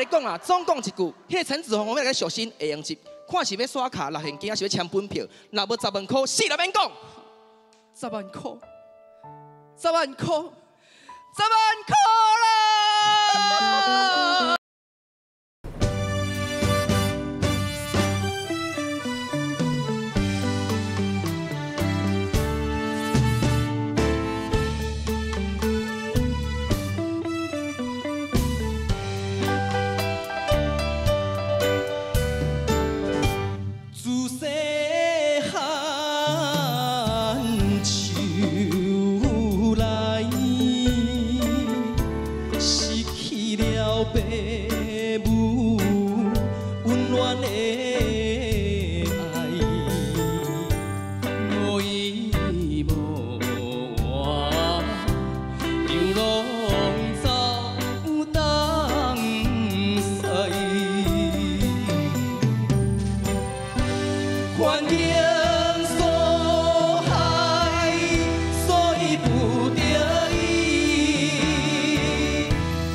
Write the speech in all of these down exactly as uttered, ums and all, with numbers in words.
你讲啊，总讲一句，迄个陈子宏，我要来小心会用接，看是要刷卡、拿现金，还是要签本票，若无十万块，死都免讲。 十万块，十万块，十万块啦！ 爸母温暖的爱，无依无靠，流浪走东西，环境所害，所以不得已。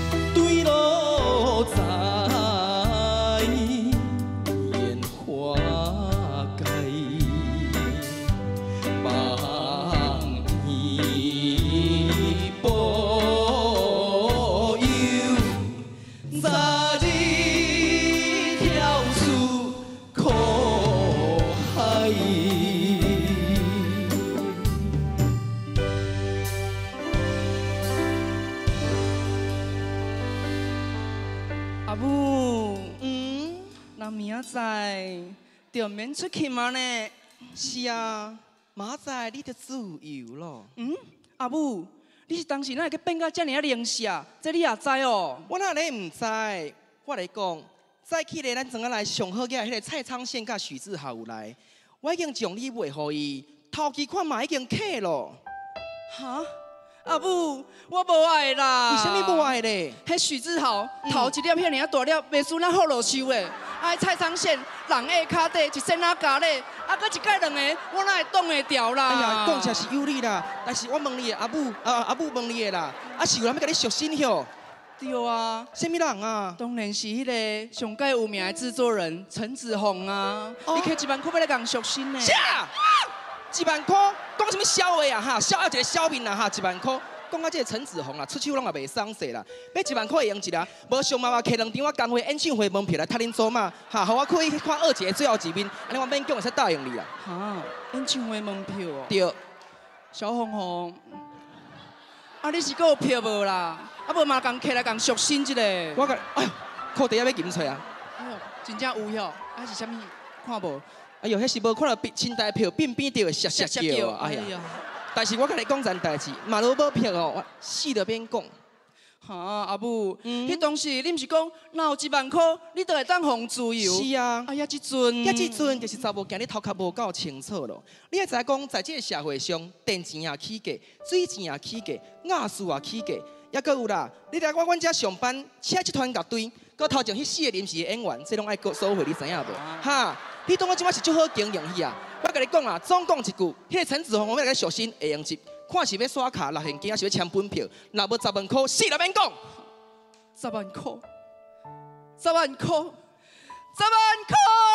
阿母，嗯，那明仔就免出去嘛呢？ 是啊，明仔你就自由咯。 嗯，阿母，你是当时哪会去变到遮尔啊灵死啊？这你也知哦？ 我哪里唔知？我来讲，早起咧，咱怎啊来上好嘅迄个蔡昌宪甲许志豪有来，我已经将你卖互伊，头期款嘛已经客咯。 哈？ 阿母，我无爱啦。 为什么无爱咧？ 迄许志豪头一粒遐尔大粒，袂输咱好落收诶。啊，蔡昌宪人下骹底一身啊咖咧，啊，搁一盖两个，我哪会挡会掉啦？ 哎呀，讲起是有理啦，但是我问你的阿母，啊阿母问你的啦，啊是有人要甲你赎身哟？ 对啊， 什么人啊？ 当然是迄个上届有名的制作人陈子宏啊。 哦、 你摕一万块要来共赎身呢？ 啥？一万块？讲什么小话啊哈？小啊一个小面啊哈，一万块。 讲到这个陈子宏啊，出手拢也袂爽势啦，要一万块会用一啦，无上妈妈摕两张我工会演唱会门票来替恁做嘛，哈，互我可以去看二姐最后一面，安尼我勉强会使答应你啦。 哈，演唱会门票哦。 对。 小红红，啊，你是搁有票无啦？啊，无嘛共摕来共赎身一下。 我甲，哎呦，裤底也要紧找啊。 哎呦，真正有哟，啊是啥物？看无？ 哎呦，迄是无看到清代票变变着会涩涩叫，哎呀。 但是我甲你讲件代志，马路无票哦，我死都免讲。 哈，阿母，迄当时你毋是讲，若有一万块，你就会当互自由。 是啊。 哎呀，即阵， 呀，即阵就是查某囝，你头壳无够清楚咯。你要知影讲，在这个社会上，电钱也起价，水钱也起价，雅士也起价，也搁有啦。你来我阮遮上班，车集团甲堆，搁头前迄四个临时演员，这拢爱收回，你知影无？哈，你当我即摆是足好经营去啊！ 我甲你讲啊，总讲一句，迄个陈子宏，我要来小心会用接，看是要刷卡、拿现金，还是要签本票，若无十万块，死都免讲。 十万块，十万块，十万块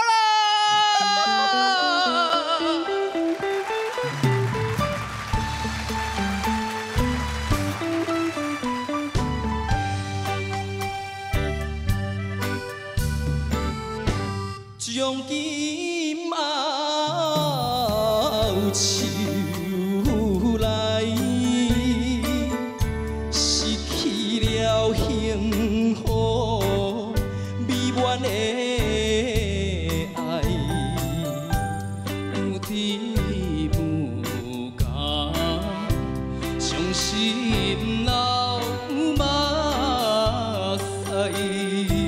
啦！ 将金后手来，失去了幸福美满的爱，有甜无甘，伤心流马屎。